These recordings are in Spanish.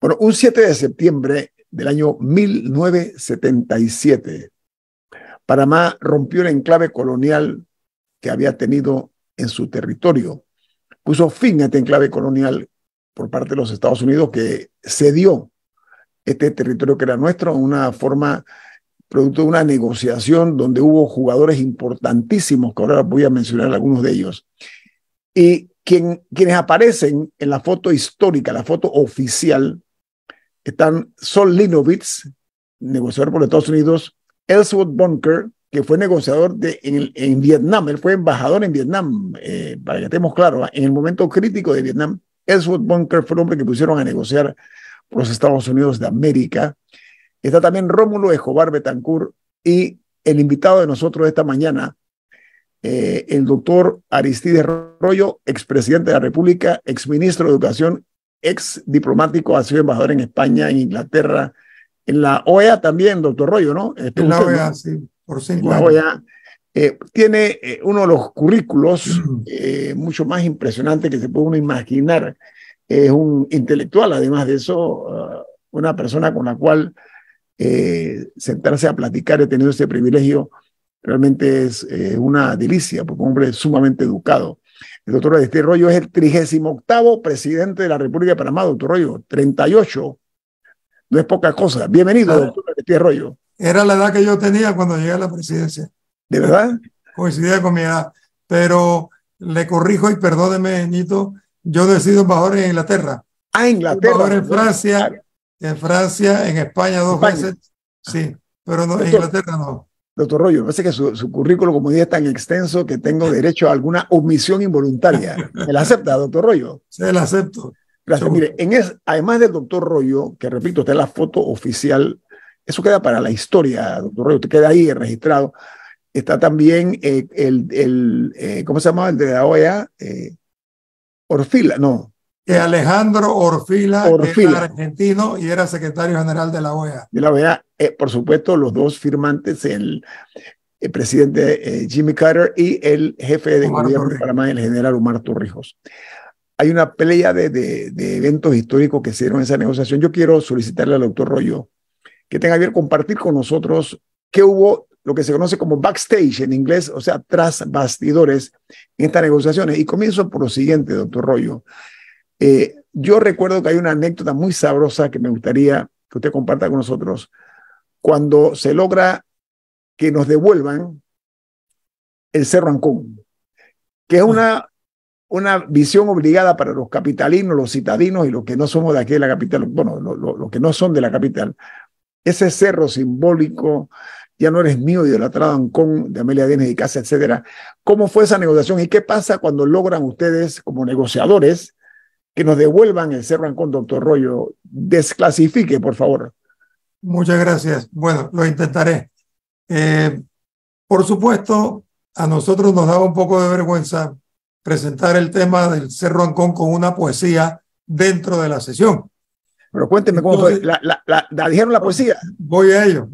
Bueno, un 7 de septiembre del año 1977, Panamá rompió el enclave colonial que había tenido en su territorio. Puso fin a este enclave colonial por parte de los Estados Unidos, que cedió este territorio que era nuestro en una forma producto de una negociación donde hubo jugadores importantísimos, que ahora voy a mencionar algunos de ellos. Y quienes aparecen en la foto histórica, la foto oficial, están Sol Linowitz, negociador por los Estados Unidos, Ellsworth Bunker, que fue negociador en Vietnam, él fue embajador en Vietnam, para que estemos claros, en el momento crítico de Vietnam, Ellsworth Bunker fue el hombre que pusieron a negociar por los Estados Unidos de América. Está también Rómulo Escobar Betancourt y el invitado de nosotros esta mañana, el doctor Aristides Royo, expresidente de la República, exministro de Educación, ex diplomático, ha sido embajador en España, en Inglaterra, en la OEA también, doctor Royo, ¿no? En la OEA, ¿no? Sí, por 5 años. La OEA tiene uno de los currículos mucho más impresionantes que se puede uno imaginar. Es un intelectual, además de eso, una persona con la cual sentarse a platicar, he tenido ese privilegio, realmente es una delicia, porque un hombre sumamente educado. El doctor Aristides Royo es el 38º presidente de la República de Panamá, doctor Royo, 38, no es poca cosa. Bienvenido, doctor Aristides Royo. Era la edad que yo tenía cuando llegué a la presidencia. ¿De verdad? Coincidía con mi edad, pero le corrijo y perdóneme, Ñito, yo he sido embajador en Inglaterra. Ah, Inglaterra. Embajador en Francia, claro. En Francia, en España 2 veces, sí, pero no, en Inglaterra no. Doctor Royo, me parece que su currículo, como dije, es tan extenso que tengo derecho a alguna omisión involuntaria. ¿Me la acepta, doctor Royo? Se la acepto. Gracias. Mire, además del doctor Royo, que repito, está en la foto oficial, eso queda para la historia, doctor Royo, te queda ahí registrado. Está también ¿cómo se llama? El de la OEA, Orfila, no. Alejandro Orfila, que era argentino y era secretario general de la OEA. De la OEA, por supuesto, los dos firmantes, el presidente Jimmy Carter y el jefe de gobierno de Panamá, el general Omar Torrijos. Hay una pelea de eventos históricos que se dieron en esa negociación. Yo quiero solicitarle al doctor Royo que tenga bien compartir con nosotros qué hubo, lo que se conoce como backstage en inglés, o sea, tras bastidores en estas negociaciones. Y comienzo por lo siguiente, doctor Royo. Yo recuerdo que hay una anécdota muy sabrosa que me gustaría que usted comparta con nosotros cuando se logra que nos devuelvan el Cerro Ancón, que es una visión obligada para los capitalinos, los citadinos y los que no somos de aquí de la capital, bueno, los que no son de la capital. Ese cerro simbólico, ya no eres mío, idolatrado Ancón, de Amelia Dienes y Casa, etcétera. ¿Cómo fue esa negociación y qué pasa cuando logran ustedes, como negociadores, que nos devuelvan el Cerro Ancón, doctor Royo? Desclasifique, por favor. Muchas gracias. Bueno, lo intentaré. Por supuesto, a nosotros nos daba un poco de vergüenza presentar el tema del Cerro Ancón con una poesía dentro de la sesión. Pero cuénteme cómo fue. ¿La dijeron la poesía? Voy a ello.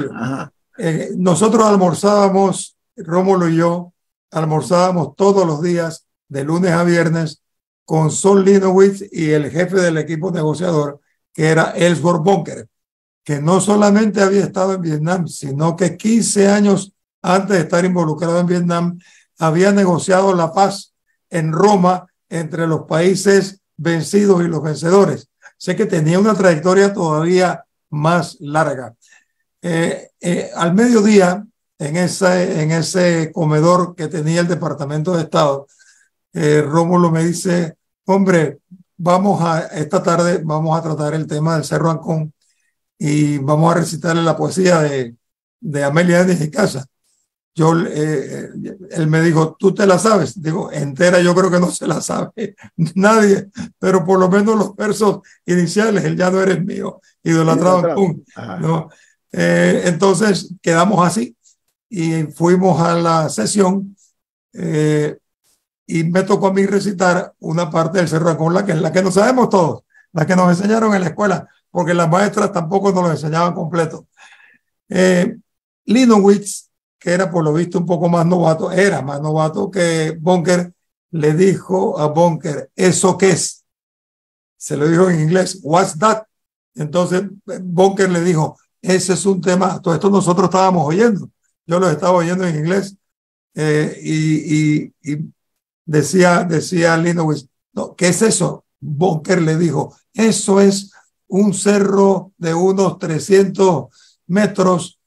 Nosotros almorzábamos, Rómulo y yo, almorzábamos todos los días, de lunes a viernes, con Sol Linowitz y el jefe del equipo negociador, que era Ellsworth Bunker, que no solamente había estado en Vietnam, sino que 15 años antes de estar involucrado en Vietnam, había negociado la paz en Roma entre los países vencidos y los vencedores. Sé que tenía una trayectoria todavía más larga. Al mediodía, en ese comedor que tenía el Departamento de Estado, Rómulo me dice: hombre, esta tarde vamos a tratar el tema del Cerro Ancón y vamos a recitarle la poesía de Amelia Dienes y Casa. Él me dijo: ¿tú te la sabes? Digo, entera yo creo que no se la sabe nadie, pero por lo menos los versos iniciales, el ya no eres mío, idolatrado Ancón, ¿no? Entonces quedamos así y fuimos a la sesión y me tocó a mí recitar una parte del Cerro Ancón, que es la que no sabemos todos, la que nos enseñaron en la escuela, porque las maestras tampoco nos lo enseñaban completo. Linowitz, que era por lo visto un poco más novato, era más novato que Bunker, le dijo a Bunker: ¿eso qué es? Se lo dijo en inglés: what's that? Entonces Bunker le dijo, ese es un tema, todo esto nosotros estábamos oyendo, yo lo estaba oyendo en inglés, y decía Linowitz, no, ¿qué es eso? Bunker le dijo, eso es un cerro de unos 300 metros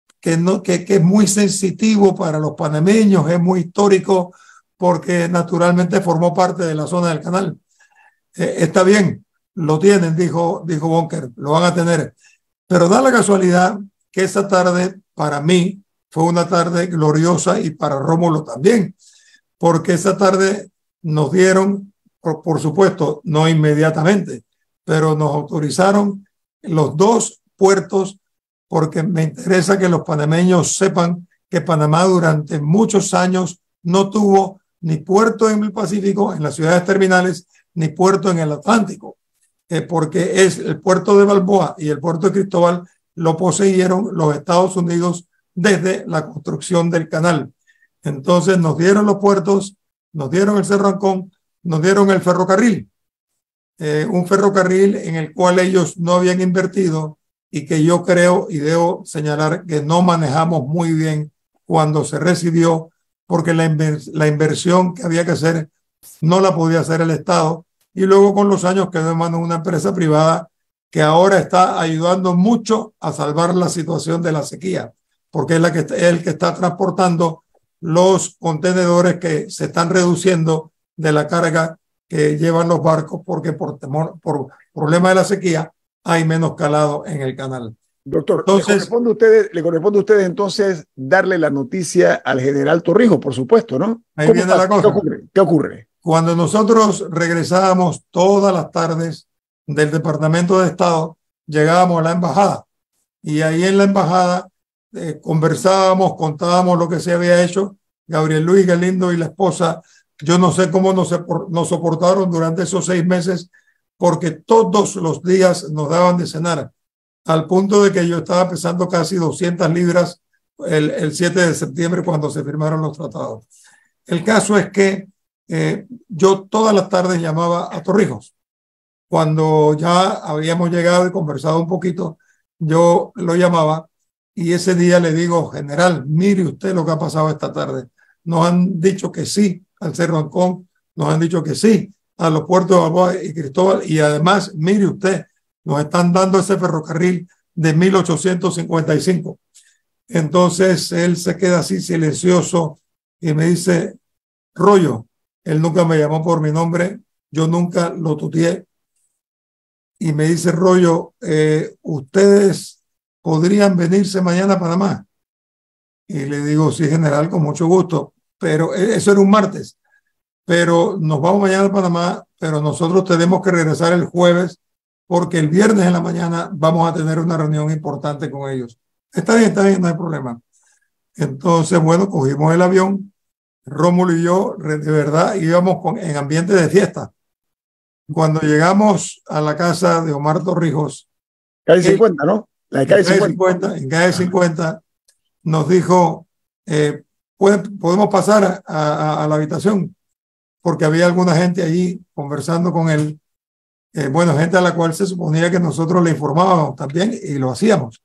que es muy sensitivo para los panameños, es muy histórico porque naturalmente formó parte de la zona del canal. Está bien, lo tienen, dijo Bunker, lo van a tener. Pero da la casualidad que esa tarde para mí fue una tarde gloriosa y para Rómulo también, porque esa tarde nos dieron, por supuesto, no inmediatamente, pero nos autorizaron los dos puertos porque me interesa que los panameños sepan que Panamá durante muchos años no tuvo ni puerto en el Pacífico, en las ciudades terminales, ni puerto en el Atlántico, porque es el puerto de Balboa y el puerto de Cristóbal lo poseyeron los Estados Unidos desde la construcción del canal. Entonces nos dieron los puertos, nos dieron el Cerro Ancón, nos dieron el ferrocarril, un ferrocarril en el cual ellos no habían invertido y que yo creo y debo señalar que no manejamos muy bien cuando se recibió, porque la inversión que había que hacer no la podía hacer el Estado, y luego con los años quedó en manos de una empresa privada que ahora está ayudando mucho a salvar la situación de la sequía, porque es el que está transportando los contenedores que se están reduciendo de la carga que llevan los barcos, porque por problema de la sequía hay menos calado en el canal. Doctor, entonces, le corresponde a ustedes entonces darle la noticia al general Torrijos, por supuesto, ¿no? Ahí viene la cosa. ¿Qué ocurre? Cuando nosotros regresábamos todas las tardes del Departamento de Estado, llegábamos a la embajada y ahí en la embajada conversábamos, contábamos lo que se había hecho. Gabriel Luis Galindo y la esposa, yo no sé cómo nos soportaron durante esos 6 meses, porque todos los días nos daban de cenar, al punto de que yo estaba pesando casi 200 libras el 7 de septiembre cuando se firmaron los tratados. El caso es que yo todas las tardes llamaba a Torrijos. Cuando ya habíamos llegado y conversado un poquito, yo lo llamaba y ese día le digo, general, mire usted lo que ha pasado esta tarde. Nos han dicho que sí al Cerro Ancón, nos han dicho que sí a los puertos de Balboa y Cristóbal, y además, mire usted, nos están dando ese ferrocarril de 1855. Entonces él se queda así silencioso y me dice, Rollo, él nunca me llamó por mi nombre, yo nunca lo tuteé, y me dice, Rollo, ustedes podrían venirse mañana a Panamá. Y le digo, sí, general, con mucho gusto, pero eso era un martes, pero nos vamos mañana a Panamá, pero nosotros tenemos que regresar el jueves porque el viernes en la mañana vamos a tener una reunión importante con ellos. Está bien, no hay problema. Entonces, bueno, cogimos el avión, Rómulo y yo, de verdad, íbamos en ambiente de fiesta. Cuando llegamos a la casa de Omar Torrijos, calle 50, ¿no? La de calle 50. En calle 50 nos dijo, podemos pasar a la habitación, porque había alguna gente allí conversando con él, bueno, gente a la cual se suponía que nosotros le informábamos también y lo hacíamos.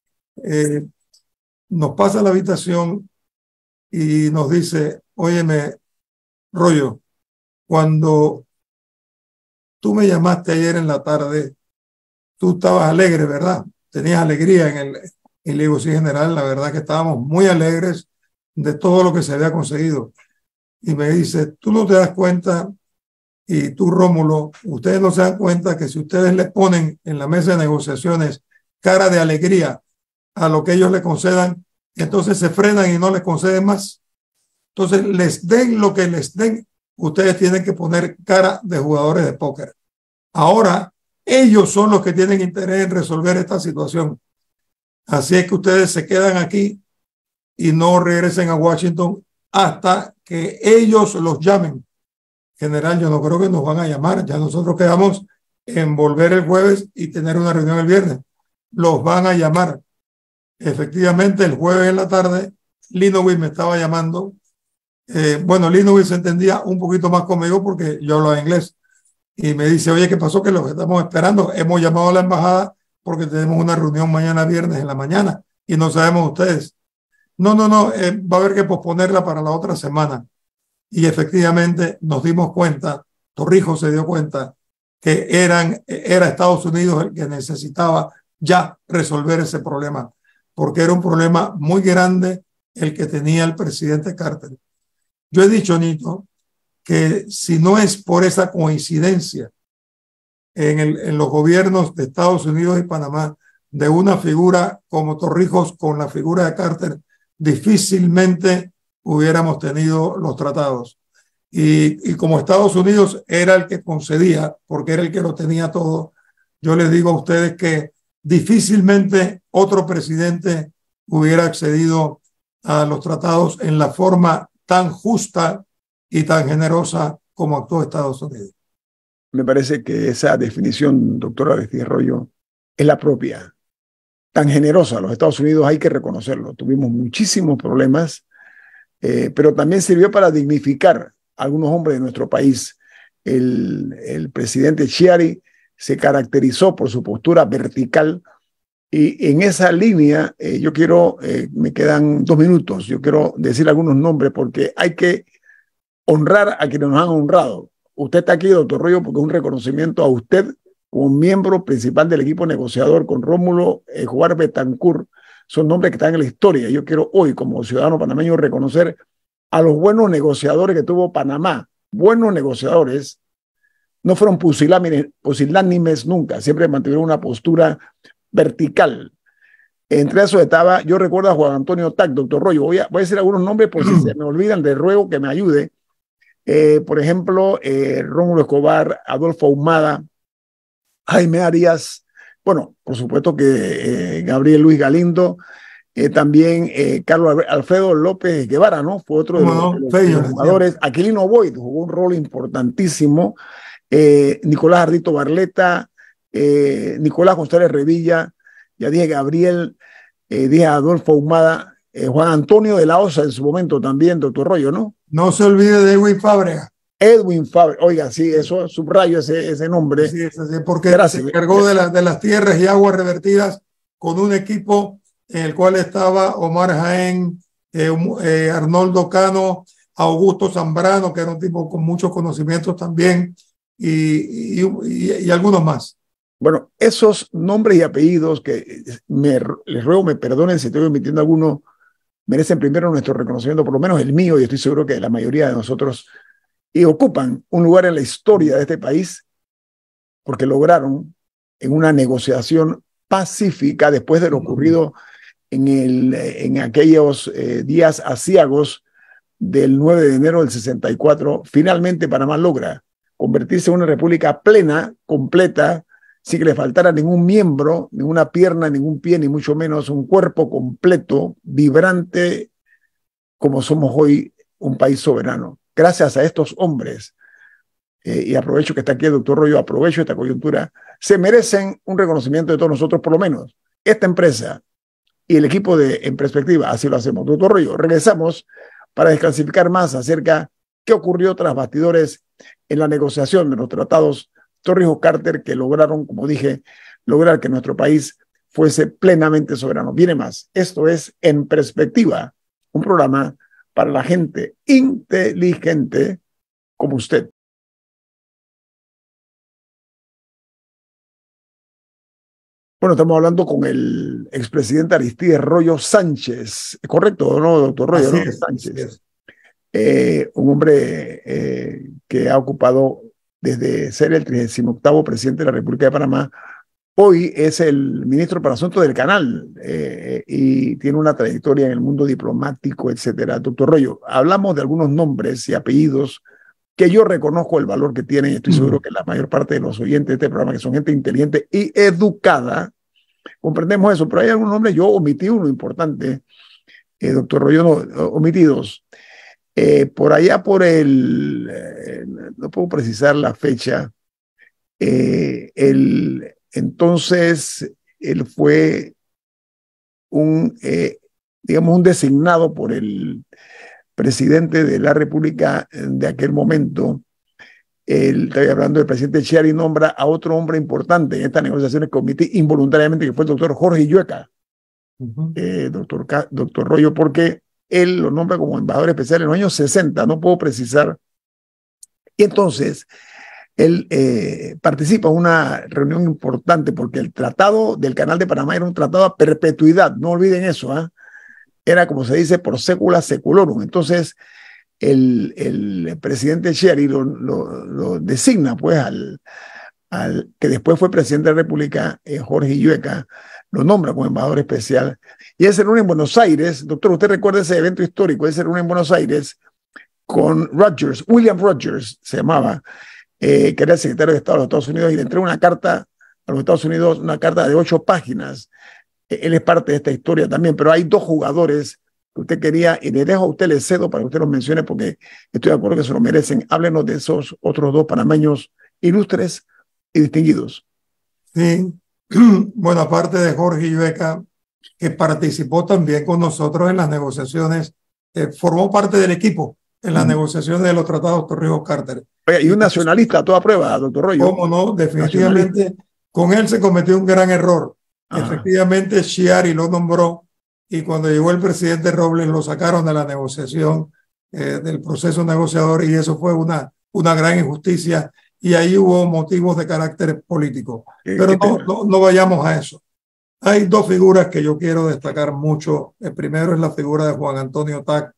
Nos pasa a la habitación y nos dice, óyeme, Rollo, cuando tú me llamaste ayer en la tarde, tú estabas alegre, ¿verdad? Tenías alegría y le digo, sí, general, la verdad que estábamos muy alegres de todo lo que se había conseguido. Y me dice, tú no te das cuenta, y tú, Rómulo, ustedes no se dan cuenta que si ustedes le ponen en la mesa de negociaciones cara de alegría a lo que ellos le concedan, entonces se frenan y no les conceden más. Entonces, les den lo que les den, ustedes tienen que poner cara de jugadores de póker. Ahora, ellos son los que tienen interés en resolver esta situación. Así es que ustedes se quedan aquí y no regresen a Washington hasta que ellos los llamen. General, yo no creo que nos van a llamar. Ya nosotros quedamos en volver el jueves y tener una reunión el viernes. Los van a llamar. Efectivamente, el jueves en la tarde, Linowitz me estaba llamando. Bueno, Linowitz se entendía un poquito más conmigo porque yo hablaba inglés. y me dice, oye, ¿qué pasó? Que los estamos esperando. Hemos llamado a la embajada porque tenemos una reunión mañana viernes en la mañana y no sabemos ustedes. No, va a haber que posponerla para la otra semana. Y efectivamente nos dimos cuenta, Torrijos se dio cuenta, que era Estados Unidos el que necesitaba ya resolver ese problema, porque era un problema muy grande el que tenía el presidente Carter. Yo he dicho, Nito, que si no es por esa coincidencia en los gobiernos de Estados Unidos y Panamá de una figura como Torrijos con la figura de Carter, difícilmente hubiéramos tenido los tratados. Y como Estados Unidos era el que concedía, porque era el que lo tenía todo, yo les digo a ustedes que difícilmente otro presidente hubiera accedido a los tratados en la forma tan justa y tan generosa como actuó Estados Unidos. Me parece que esa definición, doctora Aristides Royo, es la propia. Tan generosa, los Estados Unidos hay que reconocerlo. Tuvimos muchísimos problemas, pero también sirvió para dignificar a algunos hombres de nuestro país. El presidente Chiari se caracterizó por su postura vertical y en esa línea yo quiero, me quedan 2 minutos, yo quiero decir algunos nombres porque hay que honrar a quienes nos han honrado. Usted está aquí, doctor Royo, porque es un reconocimiento a usted como miembro principal del equipo negociador con Rómulo Escobar Betancourt. Son nombres que están en la historia. Yo quiero hoy, como ciudadano panameño, reconocer a los buenos negociadores que tuvo Panamá. Buenos negociadores, no fueron pusilánimes nunca, siempre mantuvieron una postura vertical. Entre esos estaba, yo recuerdo a Juan Antonio Tac, doctor Royo. Voy a decir algunos nombres por si se me olvidan, le ruego que me ayude. Por ejemplo, Rómulo Escobar, Adolfo Ahumada, Jaime Arias, bueno, por supuesto que Gabriel Luis Galindo, también Carlos Alfredo López Guevara, ¿no? Fue otro de los jugadores. Aquilino Boyd jugó un rol importantísimo. Nicolás Ardito Barleta, Nicolás González Revilla, ya dije Gabriel, dije Adolfo Ahumada, Juan Antonio de la Osa en su momento también, doctor Royo, ¿no? No se olvide de Edwin Fábrega. Edwin Fábrega, oiga, sí, eso subrayo ese nombre. Sí, porque se encargó de las tierras y aguas revertidas con un equipo en el cual estaba Omar Jaén, Arnoldo Cano, Augusto Zambrano, que era un tipo con muchos conocimientos también, y algunos más. Bueno, esos nombres y apellidos que les ruego me perdonen si estoy omitiendo alguno, merecen primero nuestro reconocimiento, por lo menos el mío, y estoy seguro que la mayoría de nosotros, y ocupan un lugar en la historia de este país porque lograron en una negociación pacífica después de lo ocurrido en aquellos días aciagos del 9 de enero del 64, finalmente Panamá logra convertirse en una república plena, completa, sin que le faltara ningún miembro, ninguna pierna, ningún pie, ni mucho menos un cuerpo completo, vibrante, como somos hoy, un país soberano. Gracias a estos hombres, y aprovecho que está aquí el doctor Royo, aprovecho esta coyuntura, se merecen un reconocimiento de todos nosotros, por lo menos esta empresa y el equipo de En Perspectiva, así lo hacemos. Doctor Royo, regresamos para desclasificar más acerca de qué ocurrió tras bastidores en la negociación de los tratados Torrijos-Carter que lograron, como dije, lograr que nuestro país fuese plenamente soberano. Viene más. Esto es En Perspectiva, un programa para la gente inteligente como usted. Bueno, estamos hablando con el expresidente Aristides Royo Sánchez. ¿Correcto, no, doctor Royo? Así ¿no? es, Sánchez. Un hombre que ha ocupado desde ser el 38º presidente de la República de Panamá. Hoy es el ministro para Asuntos del Canal y tiene una trayectoria en el mundo diplomático, etcétera. Doctor Royo, hablamos de algunos nombres y apellidos que yo reconozco el valor que tienen y estoy seguro que la mayor parte de los oyentes de este programa, que son gente inteligente y educada, comprendemos eso, pero hay algunos nombres, yo omití uno importante, doctor Royo, no, omití dos. Por allá por no puedo precisar la fecha, entonces él fue digamos, un designado por el presidente de la República de aquel momento, estoy hablando del presidente Chiari, nombra a otro hombre importante en estas negociaciones que omití involuntariamente, que fue el doctor Jorge Llueca, doctor Rollo, porque él lo nombra como embajador especial en los años 60, no puedo precisar. Y entonces él participa en una reunión importante porque el Tratado del Canal de Panamá era un tratado a perpetuidad, no olviden eso, ¿eh? Era como se dice por secula seculorum. Entonces el presidente Chiari lo designa pues al que después fue presidente de la República, Jorge Llueca, lo nombra como embajador especial. Y él se reúne en Buenos Aires, doctor, usted recuerda ese evento histórico, él se reúne en Buenos Aires con Rogers, William Rogers se llamaba, que era el secretario de Estado de los Estados Unidos, y le entrega una carta a los Estados Unidos, una carta de 8 páginas. Él es parte de esta historia también, pero hay 2 jugadores que usted quería, y le dejo a usted, le cedo para que usted los mencione, porque estoy de acuerdo que se lo merecen. Háblenos de esos otros 2 panameños ilustres y distinguidos. Sí, bueno, aparte de Jorge Llueca, que participó también con nosotros en las negociaciones, formó parte del equipo en las negociaciones de los tratados Torrijos-Carter. Y un nacionalista a toda prueba, doctor Rollo. ¿Cómo no? Definitivamente, con él se cometió un gran error. Efectivamente, Chiari lo nombró, y cuando llegó el presidente Robles lo sacaron de la negociación, del proceso negociador, y eso fue una gran injusticia, y ahí hubo motivos de carácter político. Pero no vayamos a eso. Hay 2 figuras que yo quiero destacar mucho. El primero es la figura de Juan Antonio Tac,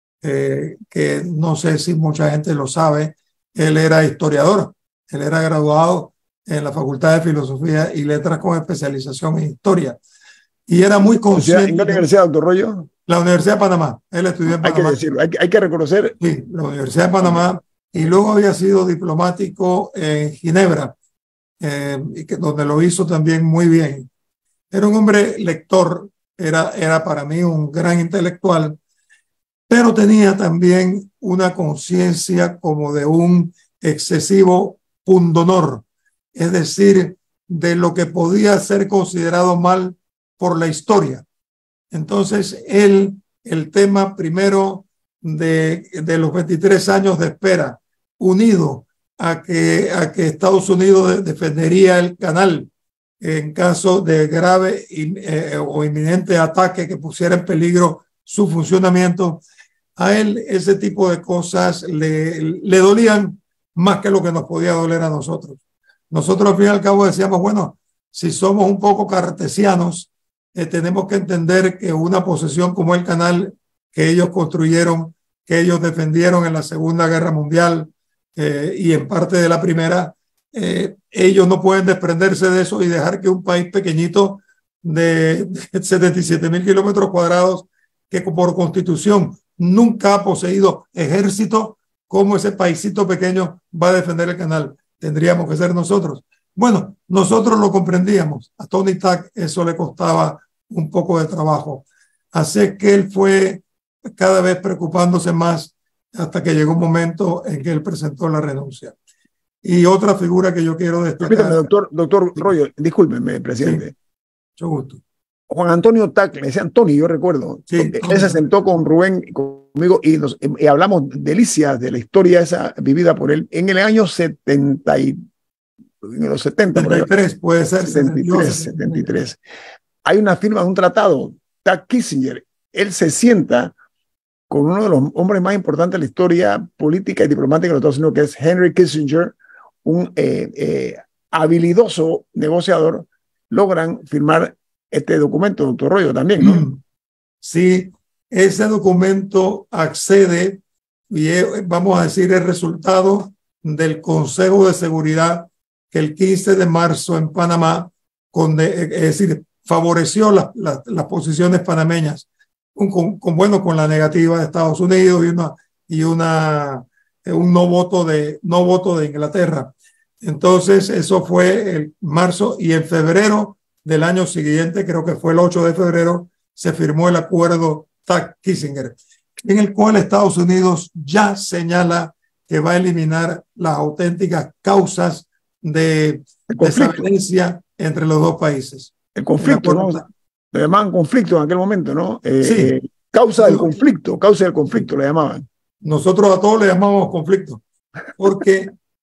que no sé si mucha gente lo sabe. Él era historiador, él era graduado en la Facultad de Filosofía y Letras con especialización en Historia. Y era muy consciente. ¿En qué universidad, doctor Rollo? La Universidad de Panamá. Él estudió en Panamá. Hay que decirlo, hay que reconocer. Sí, la Universidad de Panamá. Y luego había sido diplomático en Ginebra, donde lo hizo también muy bien. Era un hombre lector, era para mí un gran intelectual, pero tenía también una conciencia como de un excesivo pundonor, es decir, de lo que podía ser considerado mal por la historia. Entonces, el tema primero de los 23 años de espera, unido a que Estados Unidos defendería el canal en caso de grave o inminente ataque que pusiera en peligro su funcionamiento, a él ese tipo de cosas le dolían más que lo que nos podía doler a nosotros. Nosotros al fin y al cabo decíamos, bueno, si somos un poco cartesianos, tenemos que entender que una posesión como el canal que ellos construyeron, que ellos defendieron en la Segunda Guerra Mundial y en parte de la Primera, ellos no pueden desprenderse de eso y dejar que un país pequeñito de 77,000 kilómetros cuadrados, que por constitución nunca ha poseído ejército, como ese paisito pequeño va a defender el canal. Tendríamos que ser nosotros. Bueno, nosotros lo comprendíamos. A Tony Tac eso le costaba un poco de trabajo. Así que él fue cada vez preocupándose más hasta que llegó un momento en que él presentó la renuncia. Y otra figura que yo quiero destacar. Permítame, doctor Rollo, discúlpeme, presidente. Sí, mucho gusto. Juan Antonio Tac, le decían Tony, yo recuerdo. Sí, él se sentó con Rubén y conmigo y hablamos delicias de la historia esa vivida por él en el año 70 y en los 70. 73 puede ser. 73. Hay una firma de un tratado, Tac Kissinger. Él se sienta con uno de los hombres más importantes de la historia política y diplomática de los Estados Unidos, que es Henry Kissinger, un habilidoso negociador. Logran firmar este documento, doctor Rollo, también, ¿no? Sí, ese documento accede y vamos a decir el resultado del Consejo de Seguridad que el 15 de marzo en Panamá, es decir, favoreció las posiciones panameñas, con la negativa de Estados Unidos y un no voto de Inglaterra. Entonces, eso fue el marzo, y en febrero del año siguiente, creo que fue el 8 de febrero, se firmó el acuerdo Tac-Kissinger, en el cual Estados Unidos ya señala que va a eliminar las auténticas causas de desavenencia entre los 2 países. El conflicto, ¿no? Lo llamaban conflicto en aquel momento, ¿no? Sí. Causa del conflicto, le llamaban. Nosotros a todos le llamamos conflicto, porque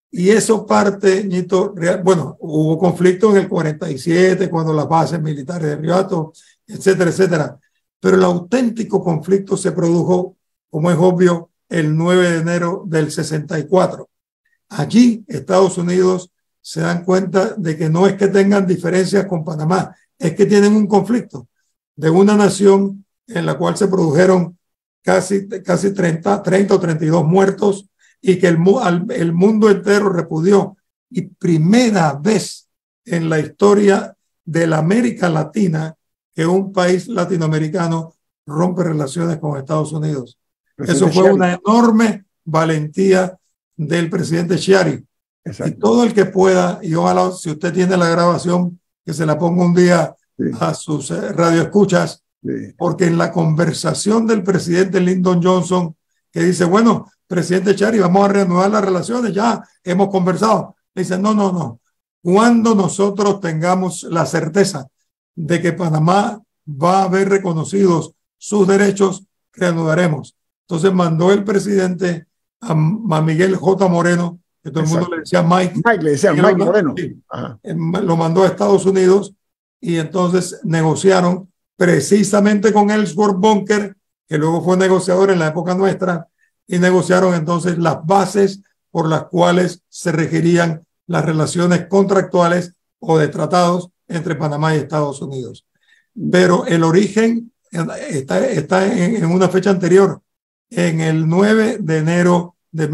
Y eso parte, Ñito, bueno, hubo conflicto en el 47, cuando las bases militares de Ribato, etcétera, etcétera. Pero el auténtico conflicto se produjo, como es obvio, el 9 de enero del 64. Allí Estados Unidos se dan cuenta de que no es que tengan diferencias con Panamá, es que tienen un conflicto de una nación en la cual se produjeron casi 30 o 32 muertos y que el mundo entero repudió. Y primera vez en la historia de la América Latina que un país latinoamericano rompe relaciones con Estados Unidos. Eso fue una enorme valentía del presidente Chiari. Exacto. Y todo el que pueda, y ojalá si usted tiene la grabación, que se la ponga un día a sus radioescuchas, porque en la conversación del presidente Lyndon Johnson, que dice, bueno, presidente Chiari, vamos a reanudar las relaciones, ya hemos conversado. Le dice, no. Cuando nosotros tengamos la certeza de que Panamá va a haber reconocidos sus derechos, reanudaremos. Entonces mandó el presidente a Miguel J. Moreno, que todo el mundo le decía Mike. Le decía Mike Moreno. Sí, lo mandó a Estados Unidos y entonces negociaron precisamente con Ellsworth Bunker, que luego fue negociador en la época nuestra, y negociaron entonces las bases por las cuales se regirían las relaciones contractuales o de tratados entre Panamá y Estados Unidos. Pero el origen está en una fecha anterior, en el 9 de enero de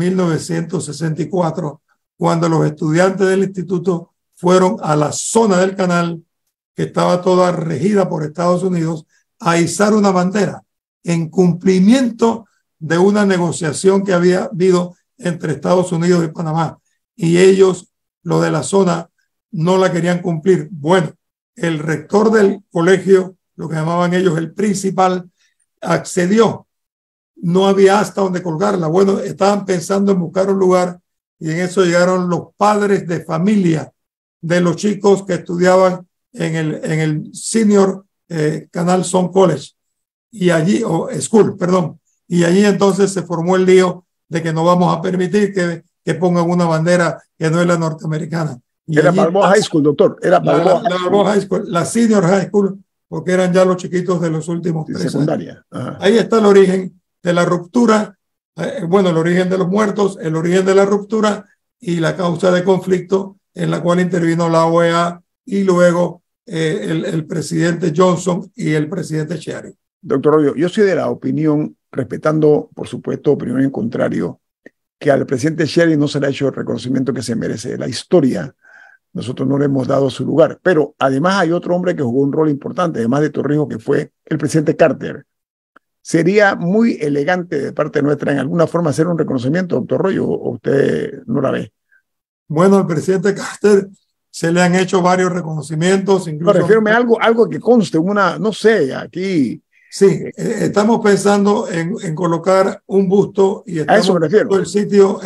1964, cuando los estudiantes del instituto fueron a la zona del canal, que estaba toda regida por Estados Unidos, a izar una bandera en cumplimiento de una negociación que había habido entre Estados Unidos y Panamá. Y ellos, lo de la zona, no la querían cumplir. Bueno, el rector del colegio, lo que llamaban ellos el principal, accedió. No había hasta donde colgarla. Bueno, estaban pensando en buscar un lugar y en eso llegaron los padres de familia de los chicos que estudiaban en el Senior Canal Zone College y allí, School, perdón. Y allí entonces se formó el lío de que no vamos a permitir que pongan una bandera que no es la norteamericana. Y era Balboa High School, doctor. Era Balboa High School, la Senior High School, porque eran ya los chiquitos de los últimos 3 secundaria. años. Ahí está el origen de la ruptura, bueno, el origen de los muertos, el origen de la ruptura y la causa de conflicto en la cual intervino la OEA y luego el presidente Johnson y el presidente Chiari. Doctor Royo, yo soy de la opinión, respetando, por supuesto, opinión en contrario, que al presidente Chiari no se le ha hecho el reconocimiento que se merece. La historia, nosotros no le hemos dado su lugar. Pero además hay otro hombre que jugó un rol importante, además de Torrijos, que fue el presidente Carter. Sería muy elegante de parte nuestra en alguna forma hacer un reconocimiento, doctor Royo, o usted no la ve. Bueno, al presidente Carter se le han hecho varios reconocimientos. Incluso, no, refiero a algo que conste, no sé, aquí. Sí, estamos pensando en colocar un busto y estamos a eso me refiero. el sitio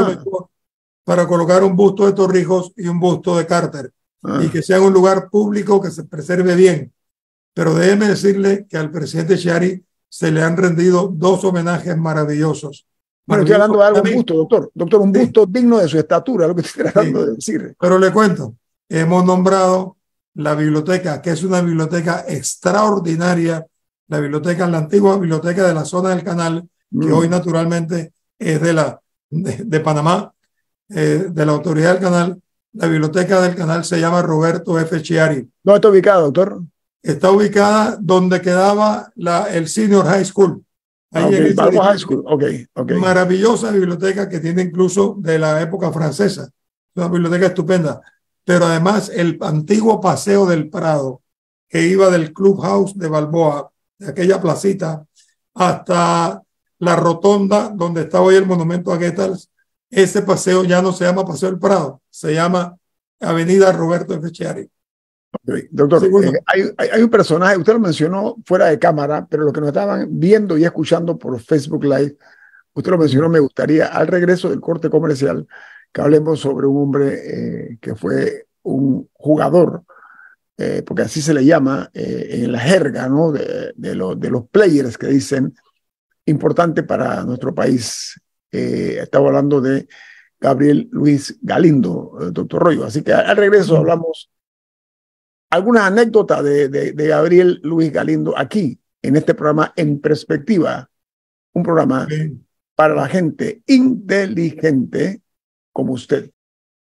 para colocar un busto de Torrijos y un busto de Carter y que sea un lugar público que se preserve bien. Pero déjeme decirle que al presidente Chiari se le han rendido 2 homenajes maravillosos. Bueno, estoy hablando de algo, un busto, doctor. Doctor, un busto digno de su estatura, lo que estoy tratando de decir. Pero le cuento, hemos nombrado la biblioteca, que es una biblioteca extraordinaria, la antigua biblioteca de la zona del canal, que hoy naturalmente es de Panamá, de la autoridad del canal. La biblioteca del canal se llama Roberto F. Chiari. ¿Dónde está ubicada, doctor? Está ubicada donde quedaba el Senior High School. Ahí High School. Okay. Maravillosa biblioteca que tiene incluso de la época francesa. Una biblioteca estupenda. Pero además el antiguo Paseo del Prado, que iba del Clubhouse de Balboa, de aquella placita, hasta la rotonda donde está hoy el monumento a Goethals, ese paseo ya no se llama Paseo del Prado, se llama Avenida Roberto F. Chiari. Okay. Doctor, hay un personaje, usted lo mencionó fuera de cámara, pero los que nos estaban viendo y escuchando por Facebook Live, usted lo mencionó, me gustaría al regreso del corte comercial que hablemos sobre un hombre que fue un jugador, porque así se le llama en la jerga, ¿no? de los players que dicen importante para nuestro país. Estaba hablando de Gabriel Luis Galindo, doctor Royo. Así que al regreso hablamos algunas anécdotas de Gabriel Luis Galindo aquí, en este programa En Perspectiva, un programa para la gente inteligente como usted.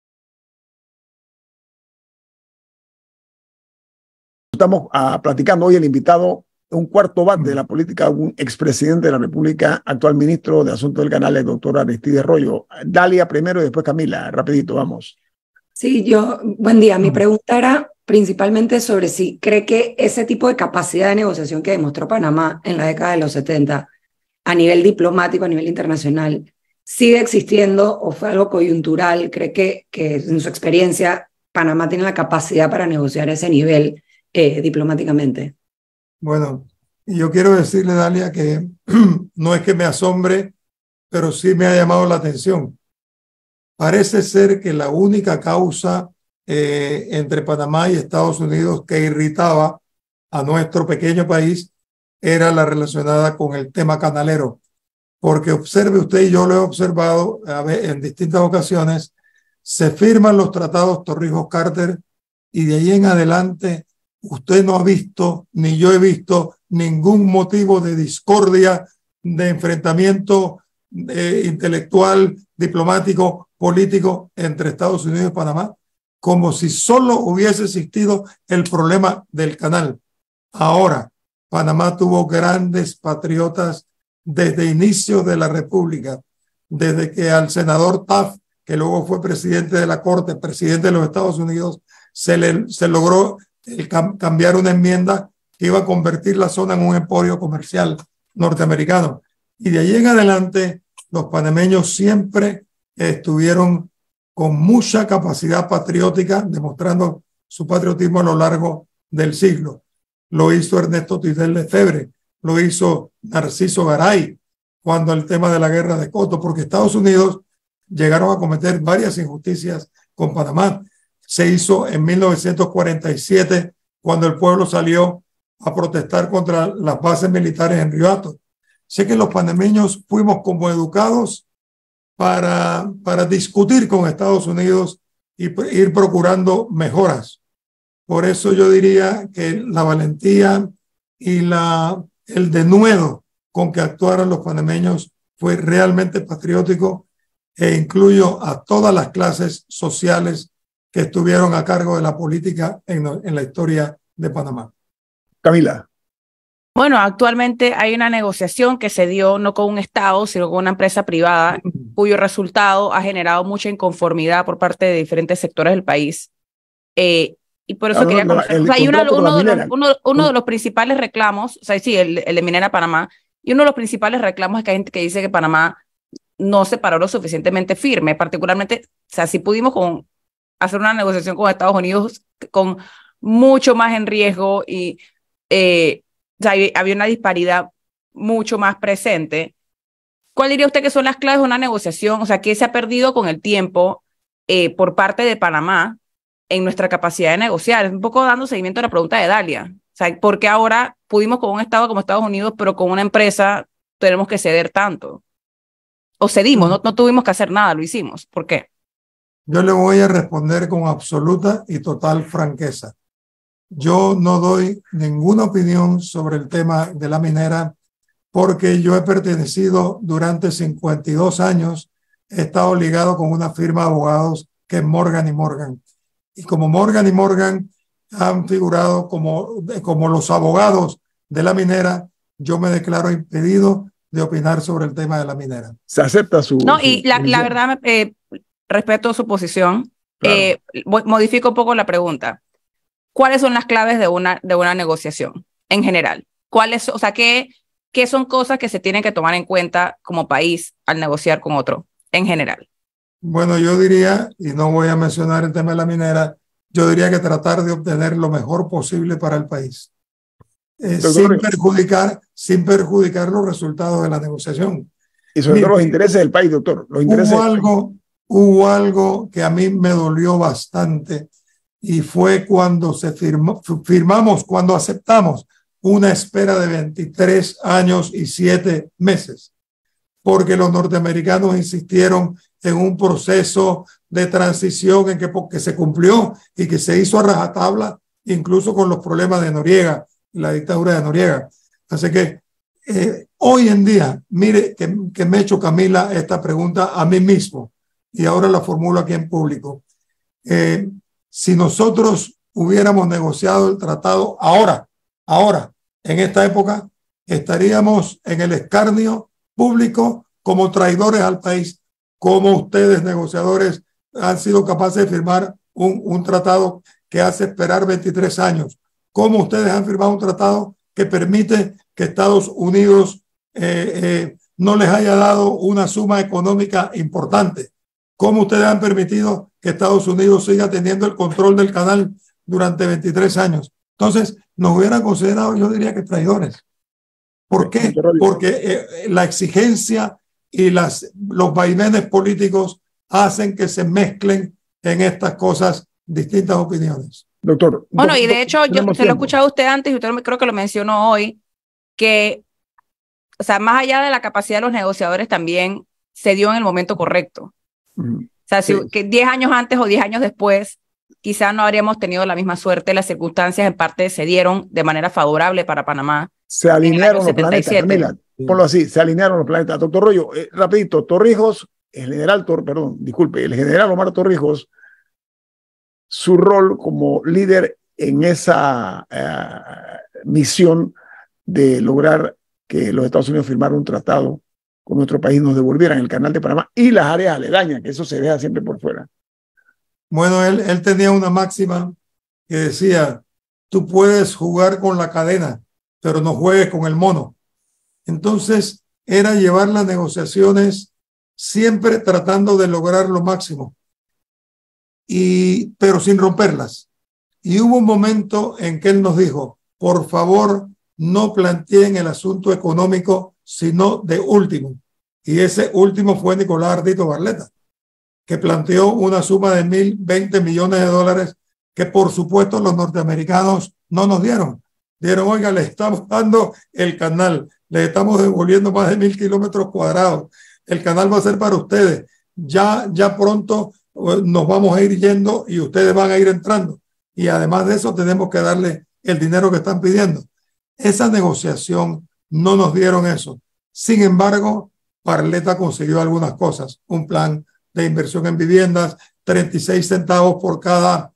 Estamos platicando hoy el invitado, un cuarto bat de la política, un expresidente de la República, actual ministro de Asuntos del Canal, el doctor Aristides Royo. Dalia primero y después Camila. Rapidito, vamos. Sí, buen día. Mi pregunta era principalmente sobre si cree que ese tipo de capacidad de negociación que demostró Panamá en la década de los 70 a nivel diplomático, a nivel internacional, sigue existiendo o fue algo coyuntural. ¿Cree que en su experiencia Panamá tiene la capacidad para negociar ese nivel diplomáticamente? Bueno, yo quiero decirle, Dalia, que no es que me asombre, pero sí me ha llamado la atención. Parece ser que la única causa entre Panamá y Estados Unidos que irritaba a nuestro pequeño país era la relacionada con el tema canalero. Porque observe usted, y yo lo he observado en distintas ocasiones, se firman los tratados Torrijos-Carter y de ahí en adelante usted no ha visto, ni yo he visto, ningún motivo de discordia, de enfrentamiento intelectual, diplomático, político entre Estados Unidos y Panamá, como si solo hubiese existido el problema del canal. Ahora, Panamá tuvo grandes patriotas desde inicio de la República, desde que al senador Taft, que luego fue presidente de la Corte, presidente de los Estados Unidos, se logró cambiar una enmienda que iba a convertir la zona en un emporio comercial norteamericano. Y de ahí en adelante, los panameños siempre estuvieron con mucha capacidad patriótica, demostrando su patriotismo a lo largo del siglo. Lo hizo Ernesto Tidel Lefebvre, lo hizo Narciso Garay, cuando el tema de la guerra de Coto, porque Estados Unidos llegaron a cometer varias injusticias con Panamá. Se hizo en 1947, cuando el pueblo salió a protestar contra las bases militares en Río Hato. Sé que los panameños fuimos como educados para discutir con Estados Unidos y ir procurando mejoras. Por eso yo diría que la valentía y el denuedo con que actuaron los panameños fue realmente patriótico, e incluyo a todas las clases sociales que estuvieron a cargo de la política en la historia de Panamá. Camila. Bueno, actualmente hay una negociación que se dio no con un Estado, sino con una empresa privada, cuyo resultado ha generado mucha inconformidad por parte de diferentes sectores del país. Y por eso quería conocer. O sea, hay uno de los principales reclamos, o sea, sí, el de Minera Panamá, y uno de los principales reclamos es que hay gente que dice que Panamá no se paró lo suficientemente firme, particularmente, o sea, si pudimos hacer una negociación con Estados Unidos con mucho más en riesgo y o sea, había una disparidad mucho más presente. ¿Cuál diría usted que son las claves de una negociación? O sea, ¿qué se ha perdido con el tiempo por parte de Panamá en nuestra capacidad de negociar? Es un poco dando seguimiento a la pregunta de Dalia. O sea, ¿por qué ahora pudimos con un Estado como Estados Unidos, pero con una empresa tenemos que ceder tanto? O cedimos, no tuvimos que hacer nada, lo hicimos. ¿Por qué? Yo le voy a responder con absoluta y total franqueza. Yo no doy ninguna opinión sobre el tema de la minera porque yo he pertenecido durante 52 años, he estado ligado con una firma de abogados que es Morgan & Morgan. Y como Morgan & Morgan han figurado como los abogados de la minera, yo me declaro impedido de opinar sobre el tema de la minera. Se acepta su... No, y la verdad, respeto su posición. Claro. Modifico un poco la pregunta. ¿Cuáles son las claves de una negociación en general? O sea, ¿qué son cosas que se tienen que tomar en cuenta como país al negociar con otro en general? Bueno, yo diría, y no voy a mencionar el tema de la minera, yo diría que tratar de obtener lo mejor posible para el país, sin perjudicar los resultados de la negociación. Y sobre todo los intereses del país, doctor. Hubo algo que a mí me dolió bastante, y fue cuando cuando aceptamos una espera de 23 años y 7 meses, porque los norteamericanos insistieron en un proceso de transición en que se cumplió y que se hizo a rajatabla, incluso con los problemas de Noriega, la dictadura de Noriega. Así que hoy en día, mire que me he hecho, Camila, esta pregunta a mí mismo y ahora la formulo aquí en público. Si nosotros hubiéramos negociado el tratado ahora, en esta época, estaríamos en el escarnio público como traidores al país. Como ustedes, negociadores, han sido capaces de firmar un tratado que hace esperar 23 años. Como ustedes han firmado un tratado que permite que Estados Unidos no les haya dado una suma económica importante. Cómo ustedes han permitido que Estados Unidos siga teniendo el control del canal durante 23 años. Entonces, nos hubieran considerado, yo diría que traidores. ¿Por qué? Porque la exigencia y los vaivenes políticos hacen que se mezclen en estas cosas distintas opiniones. Doctor. Bueno, y de hecho, yo se lo he escuchado a usted antes y usted creo que lo mencionó hoy, que, o sea, más allá de la capacidad de los negociadores, también se dio en el momento correcto. O sea, si, que 10 años antes o 10 años después, quizás no habríamos tenido la misma suerte. Las circunstancias en parte se dieron de manera favorable para Panamá. Se alinearon los planetas, Camila, ponlo así, se alinearon los planetas. Doctor Royo, rapidito, Torrijos, el general Omar Torrijos, su rol como líder en esa misión de lograr que los Estados Unidos firmaran un tratado con nuestro país, nos devolvieran el canal de Panamá y las áreas aledañas, que eso se deja siempre por fuera. Bueno, él tenía una máxima que decía, tú puedes jugar con la cadena, pero no juegues con el mono. Entonces, era llevar las negociaciones siempre tratando de lograr lo máximo, pero sin romperlas. Y hubo un momento en que él nos dijo, por favor, no planteen el asunto económico, sino de último. Y ese último fue Nicolás Ardito Barletta, que planteó una suma de $1.020 millones que por supuesto los norteamericanos no nos dieron. Dieron, oiga, le estamos dando el canal, le estamos devolviendo más de 1.000 kilómetros cuadrados. El canal va a ser para ustedes. Ya pronto nos vamos a ir yendo y ustedes van a ir entrando. Y además de eso tenemos que darle el dinero que están pidiendo. Esa negociación no nos dieron eso. Sin embargo, Barletta consiguió algunas cosas. Un plan de inversión en viviendas, 36 centavos por cada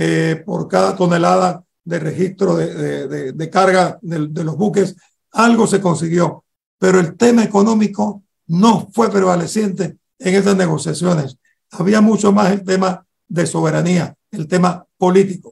tonelada de registro de carga de los buques. Algo se consiguió, pero el tema económico no fue prevaleciente en esas negociaciones. Había mucho más el tema de soberanía, el tema político.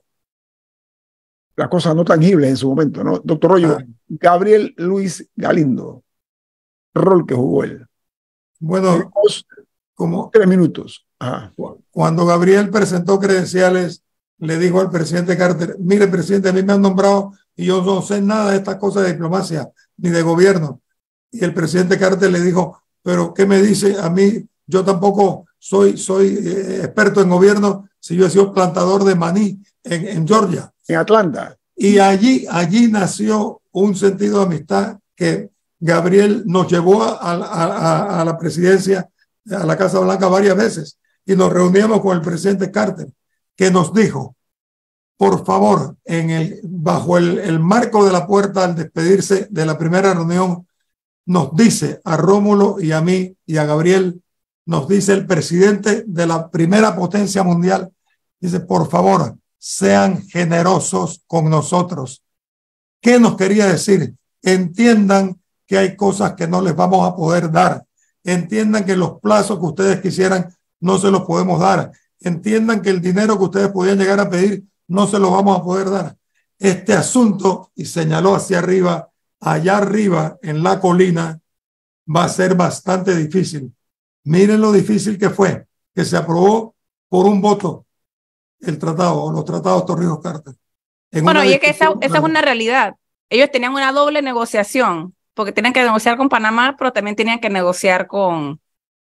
Las cosas no tangibles en su momento, ¿no? Doctor Royo, Gabriel Luis Galindo, rol que jugó él. Bueno, como 3 minutos. Ajá. Cuando Gabriel presentó credenciales, le dijo al presidente Carter, mire, presidente, a mí me han nombrado y yo no sé nada de estas cosas de diplomacia ni de gobierno. Y el presidente Carter le dijo, pero ¿qué me dice a mí? Yo tampoco soy experto en gobierno si yo he sido plantador de maní en Georgia. En Atlanta. Y allí nació un sentido de amistad que Gabriel nos llevó a la presidencia, a la Casa Blanca varias veces, y nos reuníamos con el presidente Carter, que nos dijo, por favor, bajo el marco de la puerta, al despedirse de la primera reunión, nos dice a Rómulo y a mí y a Gabriel, nos dice el presidente de la primera potencia mundial, dice, por favor, sean generosos con nosotros. ¿Qué nos quería decir? Entiendan que hay cosas que no les vamos a poder dar. Entiendan que los plazos que ustedes quisieran no se los podemos dar. Entiendan que el dinero que ustedes podían llegar a pedir no se los vamos a poder dar. Este asunto, y señaló hacia arriba, allá arriba en la colina, va a ser bastante difícil. Miren lo difícil que fue, que se aprobó por un voto el tratado, o los tratados Torrijos-Carter. Bueno, y es que esa es una realidad. Ellos tenían una doble negociación, porque tenían que negociar con Panamá, pero también tenían que negociar con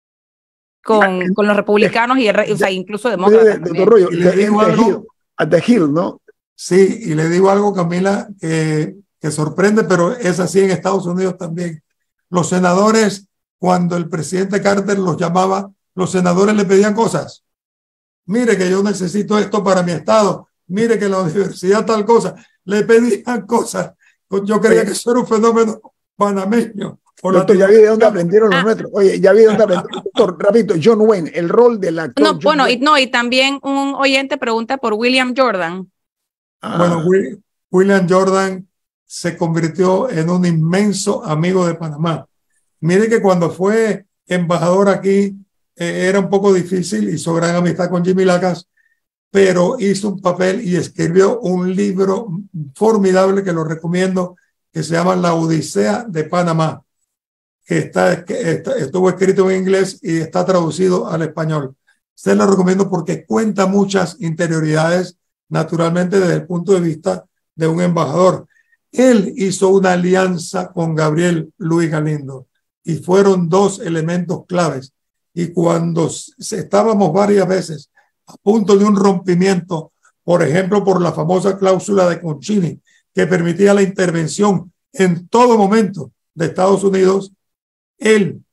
los republicanos y o sea, incluso demócratas. Doctor Royo, at the Hill, ¿no? Sí, y le digo algo, Camila, que sorprende, pero es así en Estados Unidos también. Los senadores, cuando el presidente Carter los llamaba, los senadores le pedían cosas. Mire que yo necesito esto para mi estado. Mire que la universidad tal cosa. Le pedían cosas. Yo creía que eso era un fenómeno panameño. Doctor, ya vi de dónde aprendieron los nuestros. Oye, ya vi de dónde aprendieron. Doctor, rapidito, John Wayne, el rol del actor. No, bueno, y también un oyente pregunta por William Jordan. Bueno, William Jordan se convirtió en un inmenso amigo de Panamá. Mire que cuando fue embajador aquí era un poco difícil, hizo gran amistad con Jimmy Lacas, pero hizo un papel y escribió un libro formidable que lo recomiendo, que se llama La Odisea de Panamá, que estuvo escrito en inglés y está traducido al español. Se lo recomiendo porque cuenta muchas interioridades, naturalmente desde el punto de vista de un embajador. Él hizo una alianza con Gabriel Luis Galindo y fueron dos elementos claves. Y cuando estábamos varias veces a punto de un rompimiento, por ejemplo, por la famosa cláusula de Concini, que permitía la intervención en todo momento de Estados Unidos, él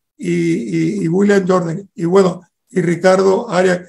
y William Jordan, y bueno, y Ricardo Arias,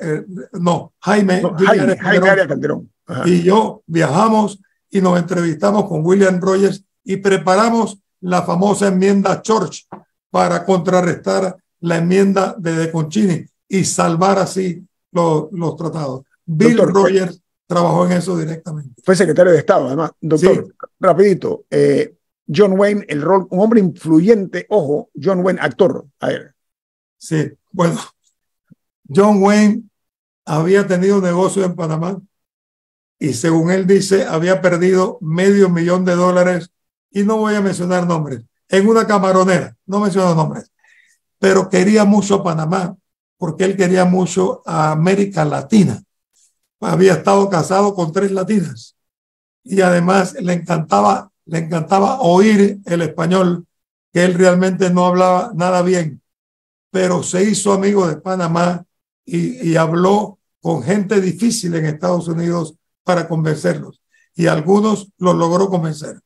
Jaime Arias Calderón. Y yo viajamos y nos entrevistamos con William Rogers y preparamos la famosa enmienda Church para contrarrestar la enmienda de Concini y salvar así los tratados. Bill Rogers trabajó en eso directamente. Fue secretario de Estado, además. Doctor, sí. Rapidito, John Wayne, el rol, un hombre influyente, ojo, John Wayne, actor. A ver. Sí, bueno, John Wayne había tenido negocio en Panamá y según él dice, había perdido $500,000 y no voy a mencionar nombres, en una camaronera, no menciono nombres, pero quería mucho a Panamá porque él quería mucho a América Latina. Había estado casado con 3 latinas y además le encantaba oír el español, que él realmente no hablaba nada bien, pero se hizo amigo de Panamá y habló con gente difícil en Estados Unidos para convencerlos y algunos los logró convencer.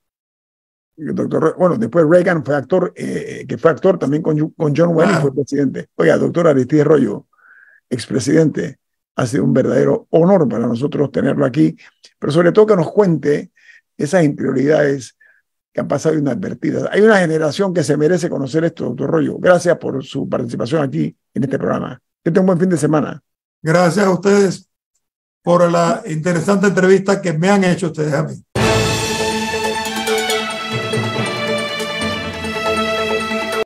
Doctor, bueno, después Reagan fue actor, que fue actor también con John Wayne y fue presidente. Oiga, doctor Aristides Royo, expresidente, ha sido un verdadero honor para nosotros tenerlo aquí, pero sobre todo que nos cuente esas interioridades que han pasado inadvertidas. Hay una generación que se merece conocer esto, doctor Royo. Gracias por su participación aquí en este programa. Que tenga un buen fin de semana. Gracias a ustedes por la interesante entrevista que me han hecho ustedes a mí.